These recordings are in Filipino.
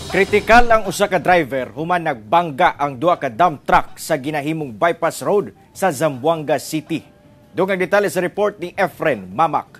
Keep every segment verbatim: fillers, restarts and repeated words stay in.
Kritikal ang usa ka driver human nagbangga ang duha ka dump truck sa ginahimong bypass road sa Zamboanga City. Dugang detalye sa report ni Efren Mamak.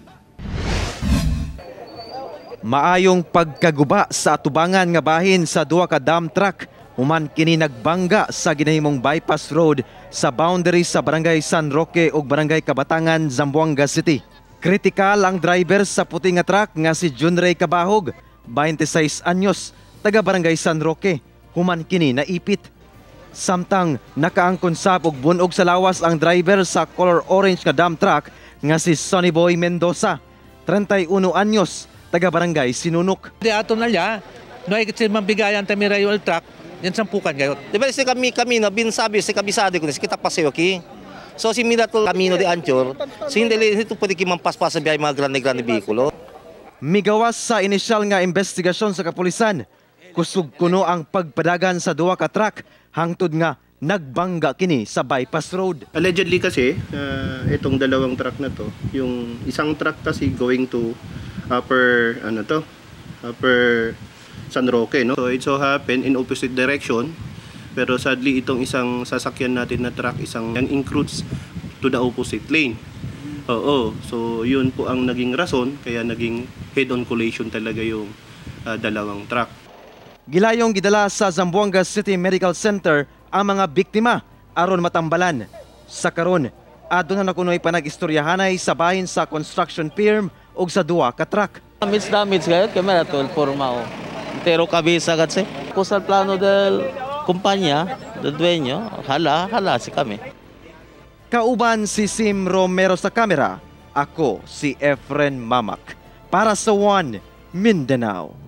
Maayong pagkaguba sa atubangan nga bahin sa duha ka dump truck human kini nagbangga sa ginahimong bypass road sa boundary sa Barangay San Roque ug Barangay Kabatangan, Zamboanga City. Kritikal ang driver sa puti nga truck nga si Junray Cabahog, twenty-six anyos, taga Barangay San Roque, human kini naipit. Samtang nakaangkon sab og bunog sa lawas ang driver sa color orange nga dump truck nga si Sonny Boy Mendoza, thirty-one anyos, taga Barangay Sinunok. Di ato na liya, no ay kasi mambigayan ta mi rail truck, yan sampukan gayot. Di ba si kami kami na binsabi si kabisado ko si kita paseo ki. So si Miratul Camino de Anchor, si hindi ito pwede ki mampaspas sa biyahe mga grande-grande bikulo. Migawas sa inisyal nga investigasyon sa kapulisan, kusog kuno ang pagpadagan sa duha ka truck hangtod nga nagbangga kini sa bypass road. Allegedly kasi, uh, itong dalawang truck na to, yung isang truck kasi going to upper, ano to, upper San Roque, no? So it so happened in opposite direction, pero sadly itong isang sasakyan natin na truck, isang yang encroach to the opposite lane. Oo, so yun po ang naging rason, kaya naging head-on collision talaga yung uh, dalawang truck. Gilayong gidala sa Zamboanga City Medical Center ang mga biktima aron matambalan. Sa karon, adto na nakunoy panag-istoryahanay sa bahin sa construction firm ug sa duha ka truck. Damage damage gayud kay mera tol forma o. Pero kabisa gatse. Kusal plano del kumpanya, del dueño, hala hala si kami. Kauban si Sim Romero sa kamera. Ako si Efren Mamak para sa One Mindanao.